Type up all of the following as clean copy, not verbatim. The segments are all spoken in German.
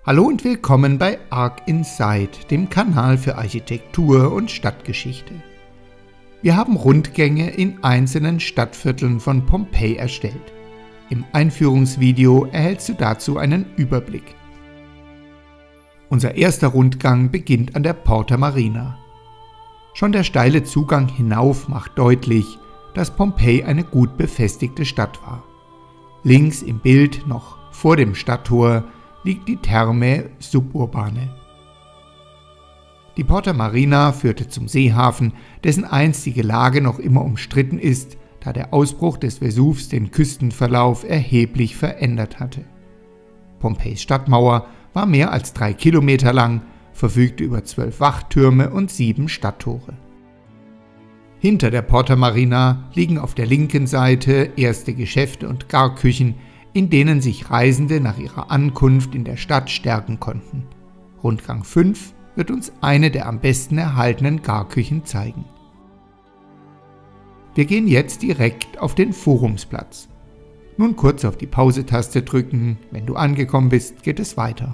Hallo und willkommen bei Arc Inside, dem Kanal für Architektur und Stadtgeschichte. Wir haben Rundgänge in einzelnen Stadtvierteln von Pompeji erstellt. Im Einführungsvideo erhältst du dazu einen Überblick. Unser erster Rundgang beginnt an der Porta Marina. Schon der steile Zugang hinauf macht deutlich, dass Pompeji eine gut befestigte Stadt war. Links im Bild, noch vor dem Stadttor, liegt die Thermae Suburbane. Die Porta Marina führte zum Seehafen, dessen einstige Lage noch immer umstritten ist, da der Ausbruch des Vesuvs den Küstenverlauf erheblich verändert hatte. Pompejis Stadtmauer war mehr als 3 Kilometer lang, verfügte über 12 Wachtürme und 7 Stadttore. Hinter der Porta Marina liegen auf der linken Seite erste Geschäfte und Garküchen, in denen sich Reisende nach ihrer Ankunft in der Stadt stärken konnten. Rundgang 5 wird uns eine der am besten erhaltenen Garküchen zeigen. Wir gehen jetzt direkt auf den Forumsplatz. Nun kurz auf die Pause-Taste drücken, wenn du angekommen bist, geht es weiter.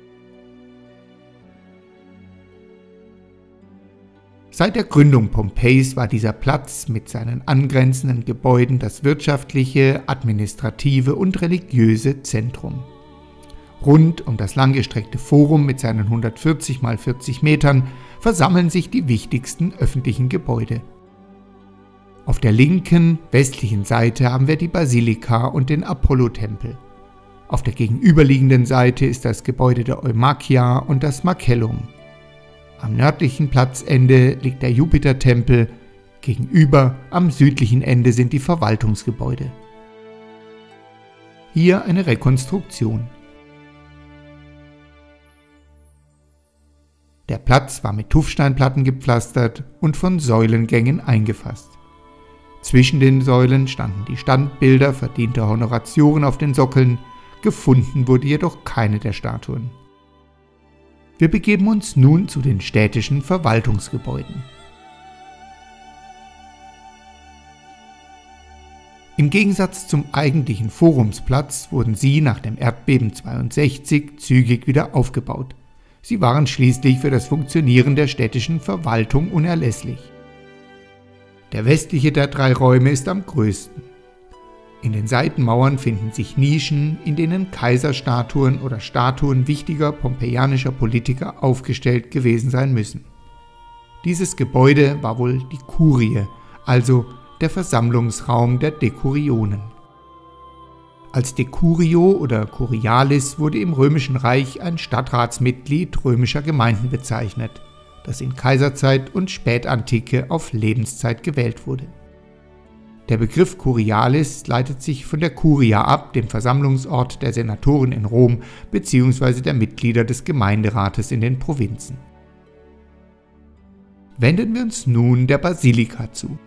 Seit der Gründung Pompejis war dieser Platz mit seinen angrenzenden Gebäuden das wirtschaftliche, administrative und religiöse Zentrum. Rund um das langgestreckte Forum mit seinen 140 x 40 Metern versammeln sich die wichtigsten öffentlichen Gebäude. Auf der linken, westlichen Seite haben wir die Basilika und den Apollo-Tempel. Auf der gegenüberliegenden Seite ist das Gebäude der Eumakia und das Macellum. Am nördlichen Platzende liegt der Jupitertempel, gegenüber am südlichen Ende sind die Verwaltungsgebäude. Hier eine Rekonstruktion. Der Platz war mit Tuffsteinplatten gepflastert und von Säulengängen eingefasst. Zwischen den Säulen standen die Standbilder verdienter Honoratioren auf den Sockeln, gefunden wurde jedoch keine der Statuen. Wir begeben uns nun zu den städtischen Verwaltungsgebäuden. Im Gegensatz zum eigentlichen Forumsplatz wurden sie nach dem Erdbeben 62 zügig wieder aufgebaut. Sie waren schließlich für das Funktionieren der städtischen Verwaltung unerlässlich. Der westliche der 3 Räume ist am größten. In den Seitenmauern finden sich Nischen, in denen Kaiserstatuen oder Statuen wichtiger pompeianischer Politiker aufgestellt gewesen sein müssen. Dieses Gebäude war wohl die Kurie, also der Versammlungsraum der Dekurionen. Als Decurio oder Curialis wurde im Römischen Reich ein Stadtratsmitglied römischer Gemeinden bezeichnet, das in Kaiserzeit und Spätantike auf Lebenszeit gewählt wurde. Der Begriff Curialis leitet sich von der Curia ab, dem Versammlungsort der Senatoren in Rom bzw. der Mitglieder des Gemeinderates in den Provinzen. Wenden wir uns nun der Basilika zu.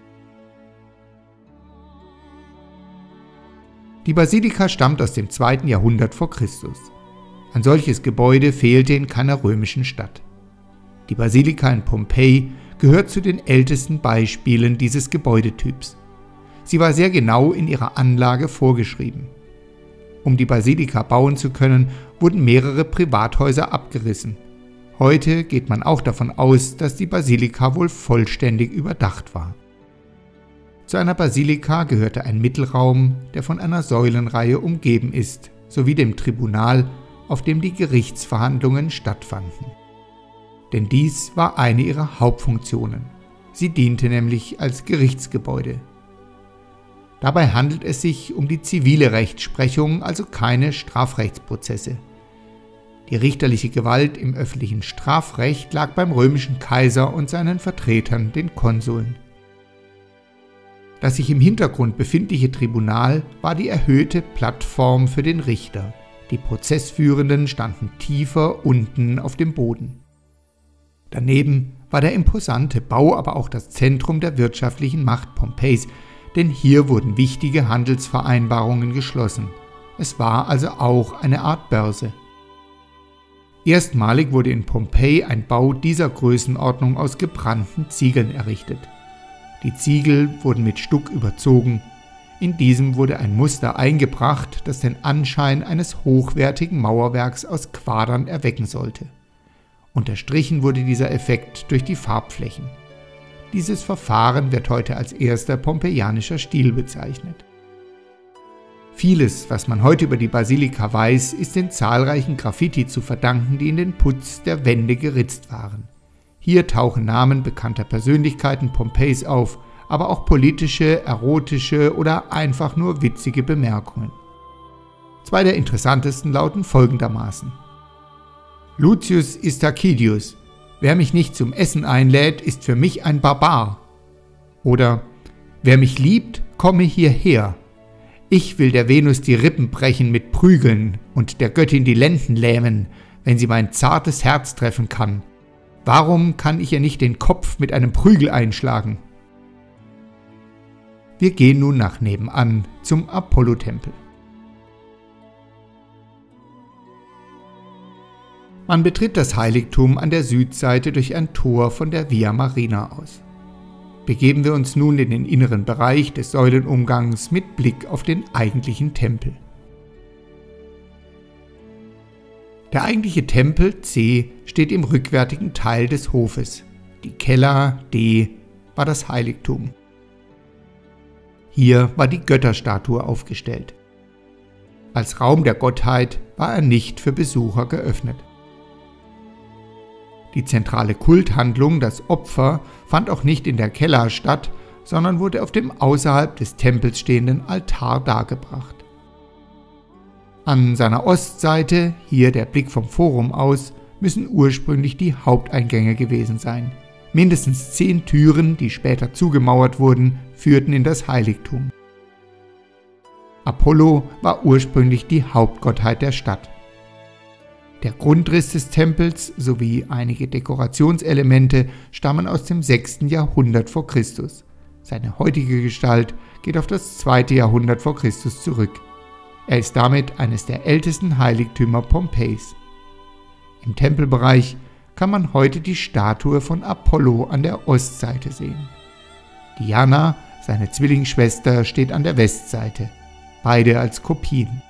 Die Basilika stammt aus dem 2. Jahrhundert vor Christus. Ein solches Gebäude fehlte in keiner römischen Stadt. Die Basilika in Pompeji gehört zu den ältesten Beispielen dieses Gebäudetyps. Sie war sehr genau in ihrer Anlage vorgeschrieben. Um die Basilika bauen zu können, wurden mehrere Privathäuser abgerissen. Heute geht man auch davon aus, dass die Basilika wohl vollständig überdacht war. Zu einer Basilika gehörte ein Mittelraum, der von einer Säulenreihe umgeben ist, sowie dem Tribunal, auf dem die Gerichtsverhandlungen stattfanden. Denn dies war eine ihrer Hauptfunktionen. Sie diente nämlich als Gerichtsgebäude. Dabei handelt es sich um die zivile Rechtsprechung, also keine Strafrechtsprozesse. Die richterliche Gewalt im öffentlichen Strafrecht lag beim römischen Kaiser und seinen Vertretern, den Konsuln. Das sich im Hintergrund befindliche Tribunal war die erhöhte Plattform für den Richter. Die Prozessführenden standen tiefer unten auf dem Boden. Daneben war der imposante Bau aber auch das Zentrum der wirtschaftlichen Macht Pompejis, denn hier wurden wichtige Handelsvereinbarungen geschlossen. Es war also auch eine Art Börse. Erstmalig wurde in Pompeji ein Bau dieser Größenordnung aus gebrannten Ziegeln errichtet. Die Ziegel wurden mit Stuck überzogen. In diesem wurde ein Muster eingebracht, das den Anschein eines hochwertigen Mauerwerks aus Quadern erwecken sollte. Unterstrichen wurde dieser Effekt durch die Farbflächen. Dieses Verfahren wird heute als erster pompeianischer Stil bezeichnet. Vieles, was man heute über die Basilika weiß, ist den zahlreichen Graffiti zu verdanken, die in den Putz der Wände geritzt waren. Hier tauchen Namen bekannter Persönlichkeiten Pompeis auf, aber auch politische, erotische oder einfach nur witzige Bemerkungen. Zwei der interessantesten lauten folgendermaßen: Lucius Istachidius: Wer mich nicht zum Essen einlädt, ist für mich ein Barbar. Oder: Wer mich liebt, komme hierher. Ich will der Venus die Rippen brechen mit Prügeln und der Göttin die Lenden lähmen, wenn sie mein zartes Herz treffen kann. Warum kann ich ihr nicht den Kopf mit einem Prügel einschlagen? Wir gehen nun nach nebenan zum Apollo-Tempel. Man betritt das Heiligtum an der Südseite durch ein Tor von der Via Marina aus. Begeben wir uns nun in den inneren Bereich des Säulenumgangs mit Blick auf den eigentlichen Tempel. Der eigentliche Tempel C steht im rückwärtigen Teil des Hofes. Die Cella D war das Heiligtum. Hier war die Götterstatue aufgestellt. Als Raum der Gottheit war er nicht für Besucher geöffnet. Die zentrale Kulthandlung, das Opfer, fand auch nicht in der Cella statt, sondern wurde auf dem außerhalb des Tempels stehenden Altar dargebracht. An seiner Ostseite, hier der Blick vom Forum aus, müssen ursprünglich die Haupteingänge gewesen sein. Mindestens 10 Türen, die später zugemauert wurden, führten in das Heiligtum. Apollo war ursprünglich die Hauptgottheit der Stadt. Der Grundriss des Tempels sowie einige Dekorationselemente stammen aus dem 6. Jahrhundert vor Christus. Seine heutige Gestalt geht auf das 2. Jahrhundert vor Christus zurück. Er ist damit eines der ältesten Heiligtümer Pompeis. Im Tempelbereich kann man heute die Statue von Apollo an der Ostseite sehen. Diana, seine Zwillingsschwester, steht an der Westseite, beide als Kopien.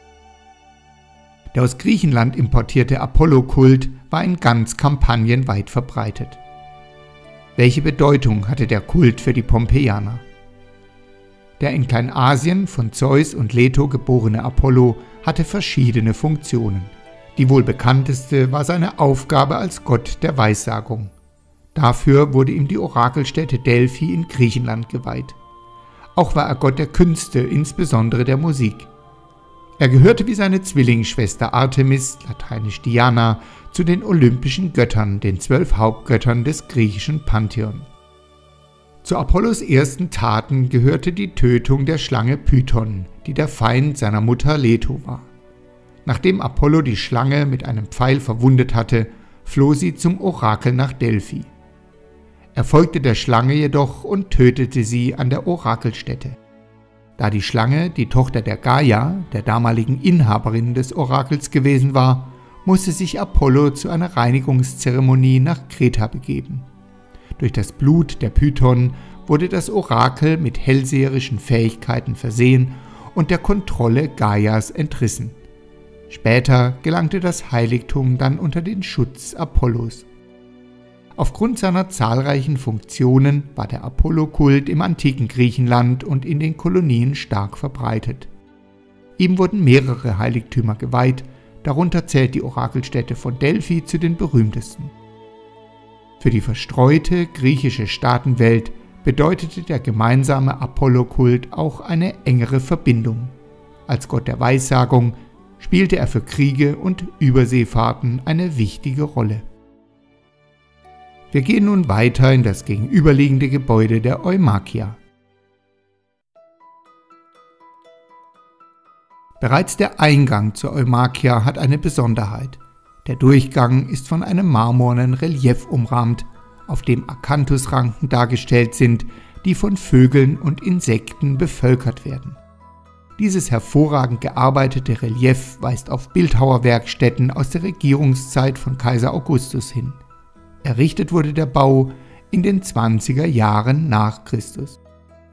Der aus Griechenland importierte Apollo-Kult war in ganz Kampanien weit verbreitet. Welche Bedeutung hatte der Kult für die Pompeianer? Der in Kleinasien von Zeus und Leto geborene Apollo hatte verschiedene Funktionen. Die wohl bekannteste war seine Aufgabe als Gott der Weissagung. Dafür wurde ihm die Orakelstätte Delphi in Griechenland geweiht. Auch war er Gott der Künste, insbesondere der Musik. Er gehörte wie seine Zwillingsschwester Artemis, lateinisch Diana, zu den olympischen Göttern, den 12 Hauptgöttern des griechischen Pantheon. Zu Apollos ersten Taten gehörte die Tötung der Schlange Python, die der Feind seiner Mutter Leto war. Nachdem Apollo die Schlange mit einem Pfeil verwundet hatte, floh sie zum Orakel nach Delphi. Er folgte der Schlange jedoch und tötete sie an der Orakelstätte. Da die Schlange die Tochter der Gaia, der damaligen Inhaberin des Orakels gewesen war, musste sich Apollo zu einer Reinigungszeremonie nach Kreta begeben. Durch das Blut der Python wurde das Orakel mit hellseherischen Fähigkeiten versehen und der Kontrolle Gaias entrissen. Später gelangte das Heiligtum dann unter den Schutz Apollos. Aufgrund seiner zahlreichen Funktionen war der Apollo-Kult im antiken Griechenland und in den Kolonien stark verbreitet. Ihm wurden mehrere Heiligtümer geweiht, darunter zählt die Orakelstätte von Delphi zu den berühmtesten. Für die verstreute griechische Staatenwelt bedeutete der gemeinsame Apollo-Kult auch eine engere Verbindung. Als Gott der Weissagung spielte er für Kriege und Überseefahrten eine wichtige Rolle. Wir gehen nun weiter in das gegenüberliegende Gebäude der Eumakia. Bereits der Eingang zur Eumakia hat eine Besonderheit. Der Durchgang ist von einem marmornen Relief umrahmt, auf dem Akanthusranken dargestellt sind, die von Vögeln und Insekten bevölkert werden. Dieses hervorragend gearbeitete Relief weist auf Bildhauerwerkstätten aus der Regierungszeit von Kaiser Augustus hin. Errichtet wurde der Bau in den 20er Jahren nach Christus.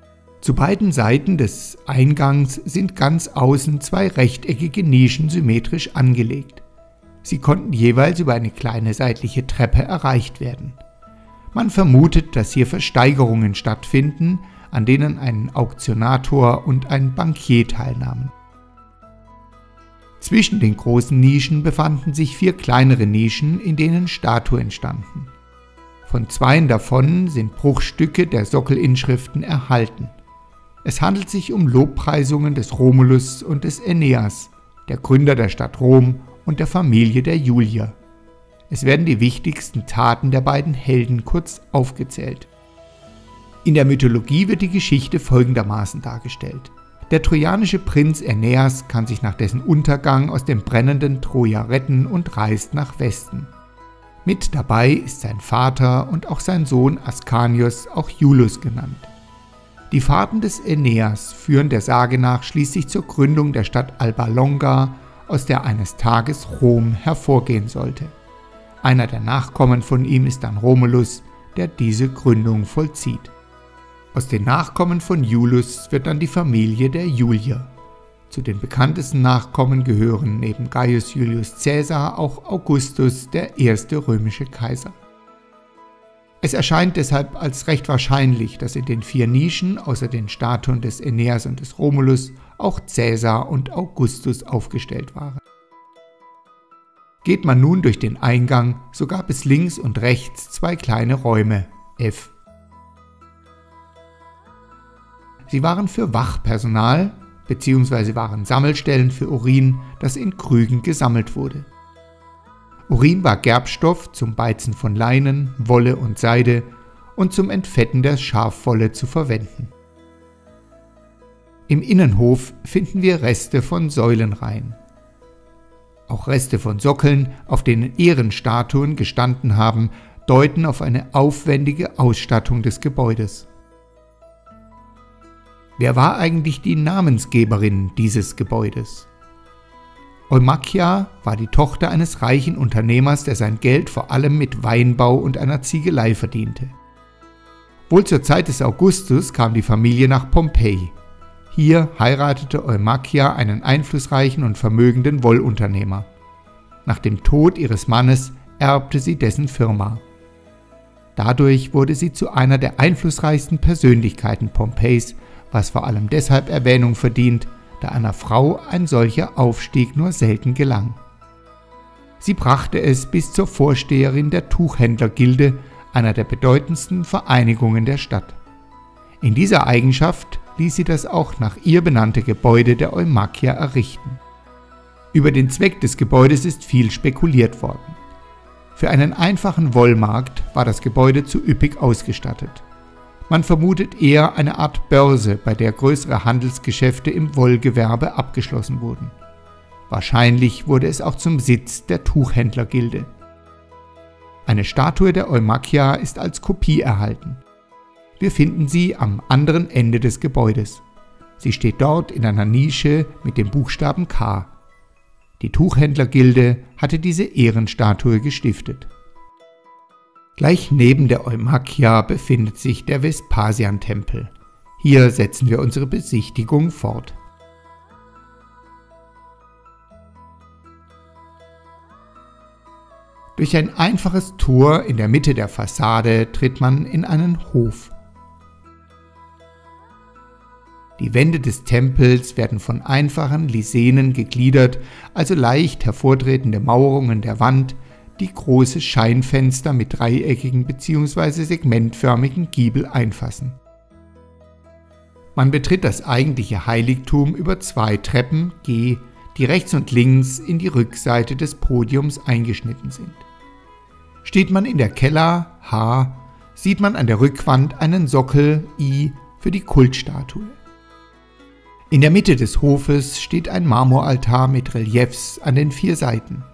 Zu beiden Seiten des Eingangs sind ganz außen 2 rechteckige Nischen symmetrisch angelegt. Sie konnten jeweils über eine kleine seitliche Treppe erreicht werden. Man vermutet, dass hier Versteigerungen stattfinden, an denen ein Auktionator und ein Bankier teilnahmen. Zwischen den großen Nischen befanden sich 4 kleinere Nischen, in denen Statuen standen. Von 2 davon sind Bruchstücke der Sockelinschriften erhalten. Es handelt sich um Lobpreisungen des Romulus und des Aeneas, der Gründer der Stadt Rom und der Familie der Julier. Es werden die wichtigsten Taten der beiden Helden kurz aufgezählt. In der Mythologie wird die Geschichte folgendermaßen dargestellt. Der trojanische Prinz Aeneas kann sich nach dessen Untergang aus dem brennenden Troja retten und reist nach Westen. Mit dabei ist sein Vater und auch sein Sohn Ascanius, auch Iulus genannt. Die Fahrten des Aeneas führen der Sage nach schließlich zur Gründung der Stadt Alba Longa, aus der eines Tages Rom hervorgehen sollte. Einer der Nachkommen von ihm ist dann Romulus, der diese Gründung vollzieht. Aus den Nachkommen von Iulus wird dann die Familie der Julier. Zu den bekanntesten Nachkommen gehören neben Gaius Julius Caesar auch Augustus, der erste römische Kaiser. Es erscheint deshalb als recht wahrscheinlich, dass in den 4 Nischen außer den Statuen des Aeneas und des Romulus auch Caesar und Augustus aufgestellt waren. Geht man nun durch den Eingang, so gab es links und rechts 2 kleine Räume, F. Sie waren für Wachpersonal bzw. waren Sammelstellen für Urin, das in Krügen gesammelt wurde. Urin war Gerbstoff zum Beizen von Leinen, Wolle und Seide und zum Entfetten der Schafwolle zu verwenden. Im Innenhof finden wir Reste von Säulenreihen. Auch Reste von Sockeln, auf denen Ehrenstatuen gestanden haben, deuten auf eine aufwendige Ausstattung des Gebäudes. Wer war eigentlich die Namensgeberin dieses Gebäudes? Eumakia war die Tochter eines reichen Unternehmers, der sein Geld vor allem mit Weinbau und einer Ziegelei verdiente. Wohl zur Zeit des Augustus kam die Familie nach Pompeji. Hier heiratete Eumakia einen einflussreichen und vermögenden Wollunternehmer. Nach dem Tod ihres Mannes erbte sie dessen Firma. Dadurch wurde sie zu einer der einflussreichsten Persönlichkeiten Pompejis, was vor allem deshalb Erwähnung verdient, da einer Frau ein solcher Aufstieg nur selten gelang. Sie brachte es bis zur Vorsteherin der Tuchhändlergilde, einer der bedeutendsten Vereinigungen der Stadt. In dieser Eigenschaft ließ sie das auch nach ihr benannte Gebäude der Eumakia errichten. Über den Zweck des Gebäudes ist viel spekuliert worden. Für einen einfachen Wollmarkt war das Gebäude zu üppig ausgestattet. Man vermutet eher eine Art Börse, bei der größere Handelsgeschäfte im Wollgewerbe abgeschlossen wurden. Wahrscheinlich wurde es auch zum Sitz der Tuchhändlergilde. Eine Statue der Eumakia ist als Kopie erhalten. Wir finden sie am anderen Ende des Gebäudes. Sie steht dort in einer Nische mit dem Buchstaben K. Die Tuchhändlergilde hatte diese Ehrenstatue gestiftet. Gleich neben der Eumakia befindet sich der Vespasian-Tempel. Hier setzen wir unsere Besichtigung fort. Durch ein einfaches Tor in der Mitte der Fassade tritt man in einen Hof. Die Wände des Tempels werden von einfachen Lisenen gegliedert, also leicht hervortretende Mauerungen der Wand, die große Scheinfenster mit dreieckigen bzw. segmentförmigen Giebel einfassen. Man betritt das eigentliche Heiligtum über 2 Treppen G, die rechts und links in die Rückseite des Podiums eingeschnitten sind. Steht man in der Keller H, sieht man an der Rückwand einen Sockel I für die Kultstatue. In der Mitte des Hofes steht ein Marmoraltar mit Reliefs an den 4 Seiten.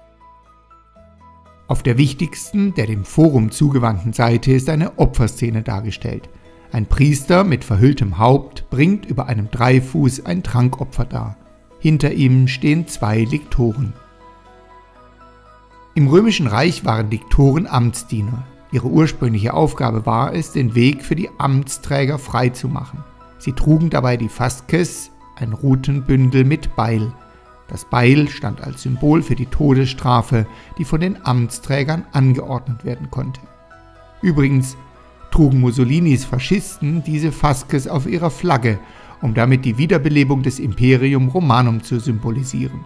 Auf der wichtigsten, der dem Forum zugewandten Seite ist eine Opferszene dargestellt. Ein Priester mit verhülltem Haupt bringt über einem Dreifuß ein Trankopfer dar. Hinter ihm stehen 2 Liktoren. Im Römischen Reich waren Liktoren Amtsdiener. Ihre ursprüngliche Aufgabe war es, den Weg für die Amtsträger frei zu machen. Sie trugen dabei die Fasces, ein Rutenbündel mit Beil. Das Beil stand als Symbol für die Todesstrafe, die von den Amtsträgern angeordnet werden konnte. Übrigens trugen Mussolinis Faschisten diese Fasces auf ihrer Flagge, um damit die Wiederbelebung des Imperium Romanum zu symbolisieren.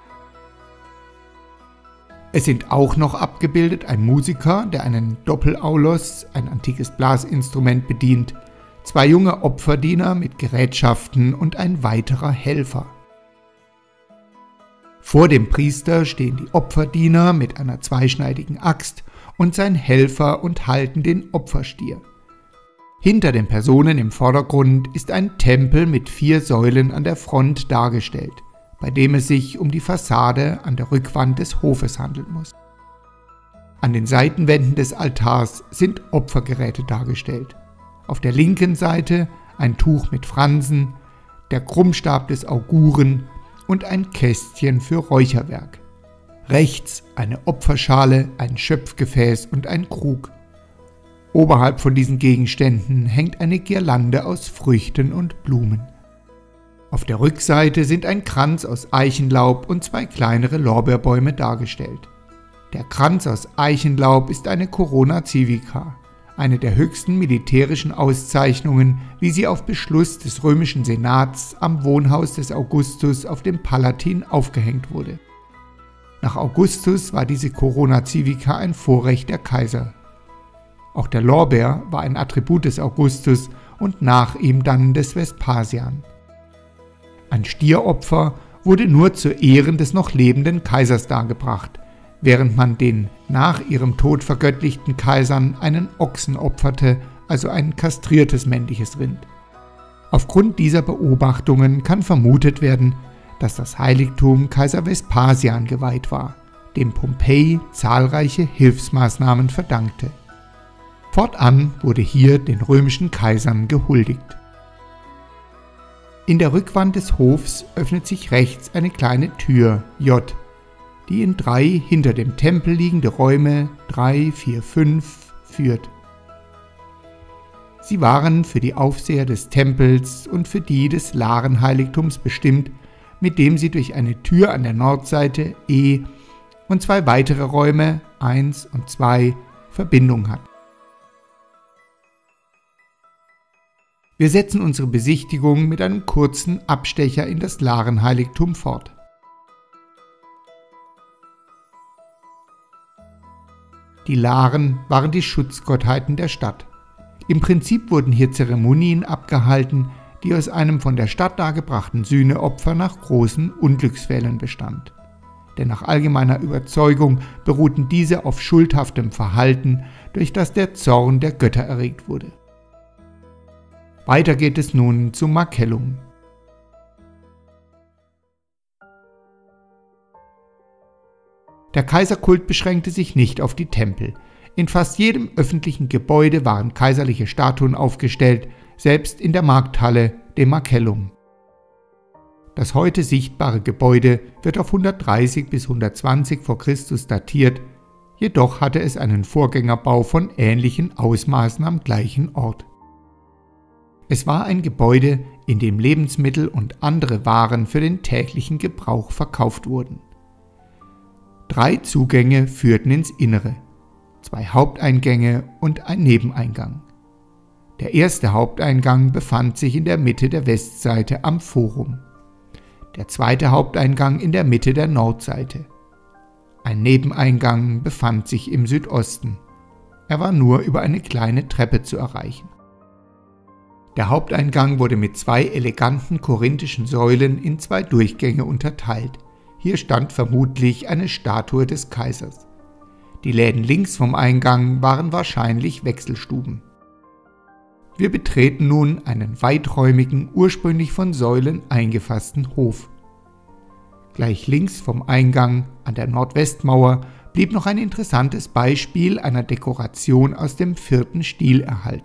Es sind auch noch abgebildet ein Musiker, der einen Doppelaulos, ein antikes Blasinstrument, bedient, 2 junge Opferdiener mit Gerätschaften und ein weiterer Helfer. Vor dem Priester stehen die Opferdiener mit einer zweischneidigen Axt und sein Helfer und halten den Opferstier. Hinter den Personen im Vordergrund ist ein Tempel mit 4 Säulen an der Front dargestellt, bei dem es sich um die Fassade an der Rückwand des Hofes handeln muss. An den Seitenwänden des Altars sind Opfergeräte dargestellt. Auf der linken Seite ein Tuch mit Fransen, der Krummstab des Auguren und ein Kästchen für Räucherwerk. Rechts eine Opferschale, ein Schöpfgefäß und ein Krug. Oberhalb von diesen Gegenständen hängt eine Girlande aus Früchten und Blumen. Auf der Rückseite sind ein Kranz aus Eichenlaub und 2 kleinere Lorbeerbäume dargestellt. Der Kranz aus Eichenlaub ist eine Corona Civica, eine der höchsten militärischen Auszeichnungen, wie sie auf Beschluss des römischen Senats am Wohnhaus des Augustus auf dem Palatin aufgehängt wurde. Nach Augustus war diese Corona Civica ein Vorrecht der Kaiser. Auch der Lorbeer war ein Attribut des Augustus und nach ihm dann des Vespasian. Ein Stieropfer wurde nur zu Ehren des noch lebenden Kaisers dargebracht, während man den nach ihrem Tod vergöttlichten Kaisern einen Ochsen opferte, also ein kastriertes männliches Rind. Aufgrund dieser Beobachtungen kann vermutet werden, dass das Heiligtum Kaiser Vespasian geweiht war, dem Pompei zahlreiche Hilfsmaßnahmen verdankte. Fortan wurde hier den römischen Kaisern gehuldigt. In der Rückwand des Hofs öffnet sich rechts eine kleine Tür, J, die in 3 hinter dem Tempel liegende Räume 3, 4, 5 führt. Sie waren für die Aufseher des Tempels und für die des Larenheiligtums bestimmt, mit dem sie durch eine Tür an der Nordseite E und 2 weitere Räume 1 und 2 Verbindung hatten. Wir setzen unsere Besichtigung mit einem kurzen Abstecher in das Larenheiligtum fort. Die Laren waren die Schutzgottheiten der Stadt. Im Prinzip wurden hier Zeremonien abgehalten, die aus einem von der Stadt dargebrachten Sühneopfer nach großen Unglücksfällen bestand. Denn nach allgemeiner Überzeugung beruhten diese auf schuldhaftem Verhalten, durch das der Zorn der Götter erregt wurde. Weiter geht es nun zum Macellum. Der Kaiserkult beschränkte sich nicht auf die Tempel. In fast jedem öffentlichen Gebäude waren kaiserliche Statuen aufgestellt, selbst in der Markthalle, dem Macellum. Das heute sichtbare Gebäude wird auf 130 bis 120 v. Chr. datiert, jedoch hatte es einen Vorgängerbau von ähnlichen Ausmaßen am gleichen Ort. Es war ein Gebäude, in dem Lebensmittel und andere Waren für den täglichen Gebrauch verkauft wurden. 3 Zugänge führten ins Innere, 2 Haupteingänge und ein Nebeneingang. Der erste Haupteingang befand sich in der Mitte der Westseite am Forum, der zweite Haupteingang in der Mitte der Nordseite. Ein Nebeneingang befand sich im Südosten. Er war nur über eine kleine Treppe zu erreichen. Der Haupteingang wurde mit 2 eleganten korinthischen Säulen in 2 Durchgänge unterteilt. Hier stand vermutlich eine Statue des Kaisers. Die Läden links vom Eingang waren wahrscheinlich Wechselstuben. Wir betreten nun einen weiträumigen, ursprünglich von Säulen eingefassten Hof. Gleich links vom Eingang an der Nordwestmauer blieb noch ein interessantes Beispiel einer Dekoration aus dem 4. Stil erhalten.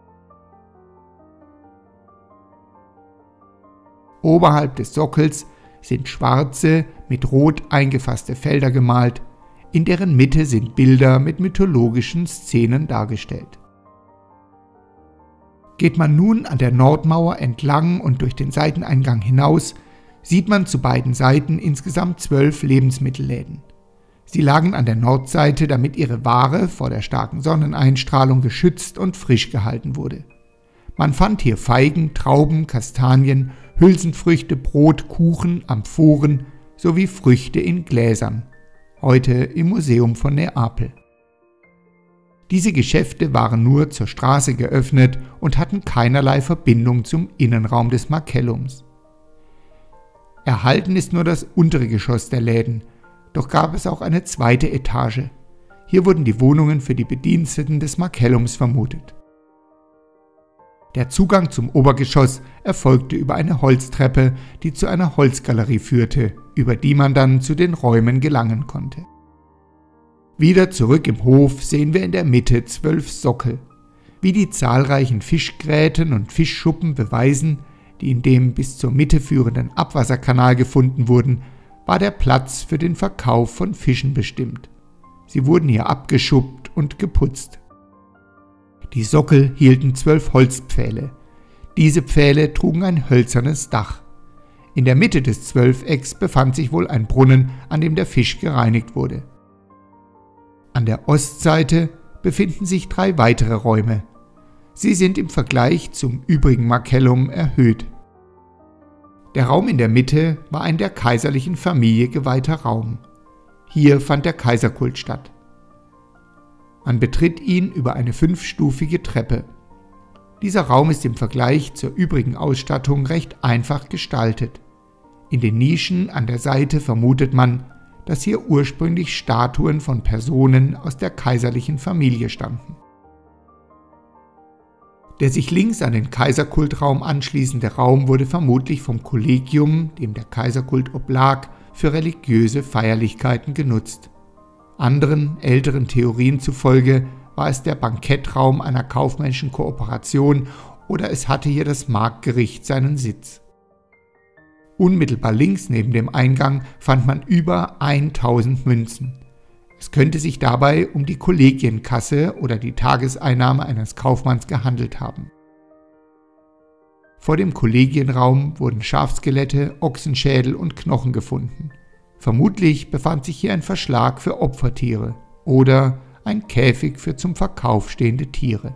Oberhalb des Sockels sind schwarze, mit Rot eingefasste Felder gemalt, in deren Mitte sind Bilder mit mythologischen Szenen dargestellt. Geht man nun an der Nordmauer entlang und durch den Seiteneingang hinaus, sieht man zu beiden Seiten insgesamt 12 Lebensmittelläden. Sie lagen an der Nordseite, damit ihre Ware vor der starken Sonneneinstrahlung geschützt und frisch gehalten wurde. Man fand hier Feigen, Trauben, Kastanien, Hülsenfrüchte, Brot, Kuchen, Amphoren sowie Früchte in Gläsern, heute im Museum von Neapel. Diese Geschäfte waren nur zur Straße geöffnet und hatten keinerlei Verbindung zum Innenraum des Marcellums. Erhalten ist nur das untere Geschoss der Läden, doch gab es auch eine zweite Etage. Hier wurden die Wohnungen für die Bediensteten des Marcellums vermutet. Der Zugang zum Obergeschoss erfolgte über eine Holztreppe, die zu einer Holzgalerie führte, über die man dann zu den Räumen gelangen konnte. Wieder zurück im Hof sehen wir in der Mitte 12 Sockel. Wie die zahlreichen Fischgräten und Fischschuppen beweisen, die in dem bis zur Mitte führenden Abwasserkanal gefunden wurden, war der Platz für den Verkauf von Fischen bestimmt. Sie wurden hier abgeschuppt und geputzt. Die Sockel hielten 12 Holzpfähle. Diese Pfähle trugen ein hölzernes Dach. In der Mitte des Zwölfecks befand sich wohl ein Brunnen, an dem der Fisch gereinigt wurde. An der Ostseite befinden sich 3 weitere Räume. Sie sind im Vergleich zum übrigen Marcellum erhöht. Der Raum in der Mitte war ein der kaiserlichen Familie geweihter Raum. Hier fand der Kaiserkult statt. Man betritt ihn über eine 5-stufige Treppe. Dieser Raum ist im Vergleich zur übrigen Ausstattung recht einfach gestaltet. In den Nischen an der Seite vermutet man, dass hier ursprünglich Statuen von Personen aus der kaiserlichen Familie standen. Der sich links an den Kaiserkultraum anschließende Raum wurde vermutlich vom Kollegium, dem der Kaiserkult oblag, für religiöse Feierlichkeiten genutzt. Anderen, älteren Theorien zufolge war es der Bankettraum einer kaufmännischen Kooperation oder es hatte hier das Marktgericht seinen Sitz. Unmittelbar links neben dem Eingang fand man über 1000 Münzen. Es könnte sich dabei um die Kollegienkasse oder die Tageseinnahme eines Kaufmanns gehandelt haben. Vor dem Kollegienraum wurden Schafskelette, Ochsenschädel und Knochen gefunden. Vermutlich befand sich hier ein Verschlag für Opfertiere oder ein Käfig für zum Verkauf stehende Tiere.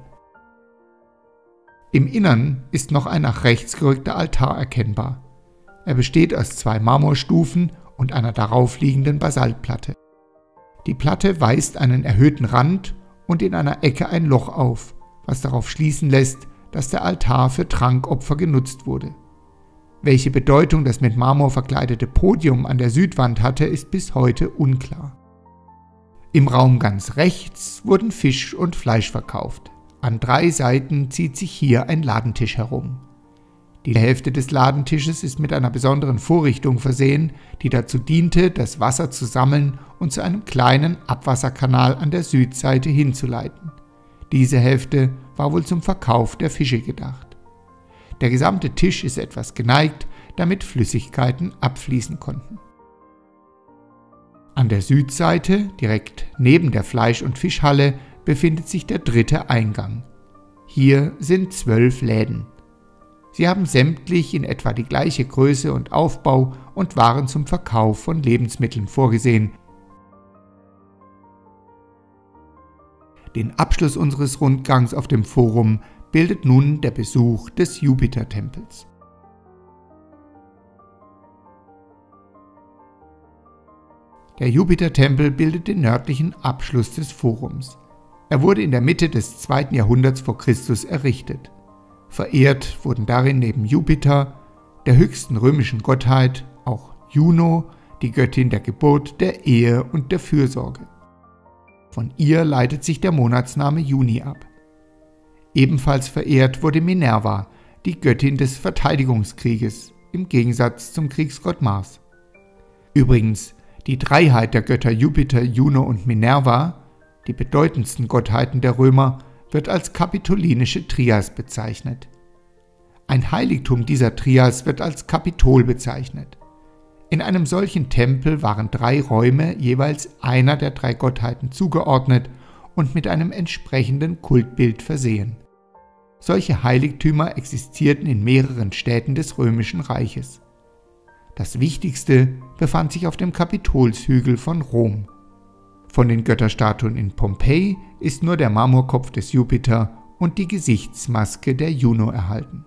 Im Innern ist noch ein nach rechts gerückter Altar erkennbar. Er besteht aus 2 Marmorstufen und einer daraufliegenden Basaltplatte. Die Platte weist einen erhöhten Rand und in einer Ecke ein Loch auf, was darauf schließen lässt, dass der Altar für Trankopfer genutzt wurde. Welche Bedeutung das mit Marmor verkleidete Podium an der Südwand hatte, ist bis heute unklar. Im Raum ganz rechts wurden Fisch und Fleisch verkauft. An 3 Seiten zieht sich hier ein Ladentisch herum. Die Hälfte des Ladentisches ist mit einer besonderen Vorrichtung versehen, die dazu diente, das Wasser zu sammeln und zu einem kleinen Abwasserkanal an der Südseite hinzuleiten. Diese Hälfte war wohl zum Verkauf der Fische gedacht. Der gesamte Tisch ist etwas geneigt, damit Flüssigkeiten abfließen konnten. An der Südseite, direkt neben der Fleisch- und Fischhalle, befindet sich der 3. Eingang. Hier sind 12 Läden. Sie haben sämtlich in etwa die gleiche Größe und Aufbau und waren zum Verkauf von Lebensmitteln vorgesehen. Den Abschluss unseres Rundgangs auf dem Forum bildet nun der Besuch des Jupitertempels. Der Jupitertempel bildet den nördlichen Abschluss des Forums. Er wurde in der Mitte des 2. Jahrhunderts vor Christus errichtet. Verehrt wurden darin neben Jupiter, der höchsten römischen Gottheit, auch Juno, die Göttin der Geburt, der Ehe und der Fürsorge. Von ihr leitet sich der Monatsname Juni ab. Ebenfalls verehrt wurde Minerva, die Göttin des Verteidigungskrieges, im Gegensatz zum Kriegsgott Mars. Übrigens, die Dreiheit der Götter Jupiter, Juno und Minerva, die bedeutendsten Gottheiten der Römer, wird als kapitolinische Trias bezeichnet. Ein Heiligtum dieser Trias wird als Kapitol bezeichnet. In einem solchen Tempel waren 3 Räume jeweils einer der 3 Gottheiten zugeordnet und mit einem entsprechenden Kultbild versehen. Solche Heiligtümer existierten in mehreren Städten des Römischen Reiches. Das wichtigste befand sich auf dem Kapitolshügel von Rom. Von den Götterstatuen in Pompeji ist nur der Marmorkopf des Jupiter und die Gesichtsmaske der Juno erhalten.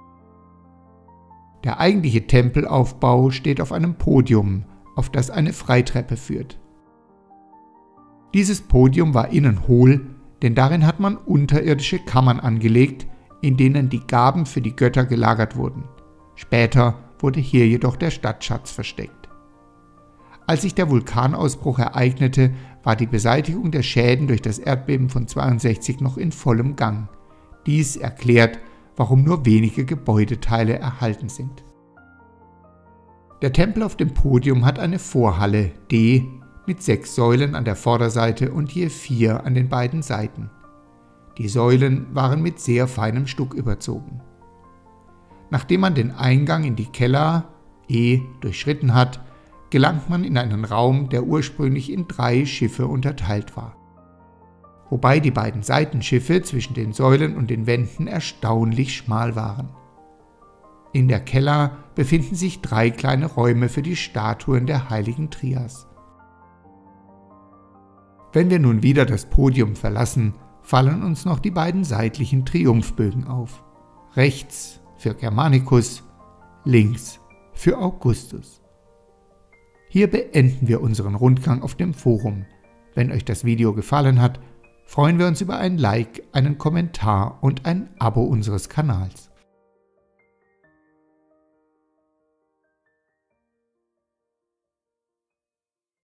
Der eigentliche Tempelaufbau steht auf einem Podium, auf das eine Freitreppe führt. Dieses Podium war innen hohl, denn darin hat man unterirdische Kammern angelegt, in denen die Gaben für die Götter gelagert wurden. Später wurde hier jedoch der Stadtschatz versteckt. Als sich der Vulkanausbruch ereignete, war die Beseitigung der Schäden durch das Erdbeben von 62 noch in vollem Gang. Dies erklärt, warum nur wenige Gebäudeteile erhalten sind. Der Tempel auf dem Podium hat eine Vorhalle D mit 6 Säulen an der Vorderseite und je 4 an den beiden Seiten. Die Säulen waren mit sehr feinem Stuck überzogen. Nachdem man den Eingang in die Keller E durchschritten hat, gelangt man in einen Raum, der ursprünglich in 3 Schiffe unterteilt war. Wobei die beiden Seitenschiffe zwischen den Säulen und den Wänden erstaunlich schmal waren. In der Keller befinden sich 3 kleine Räume für die Statuen der heiligen Trias. Wenn wir nun wieder das Podium verlassen, fallen uns noch die beiden seitlichen Triumphbögen auf. Rechts für Germanicus, links für Augustus. Hier beenden wir unseren Rundgang auf dem Forum. Wenn euch das Video gefallen hat, freuen wir uns über ein Like, einen Kommentar und ein Abo unseres Kanals.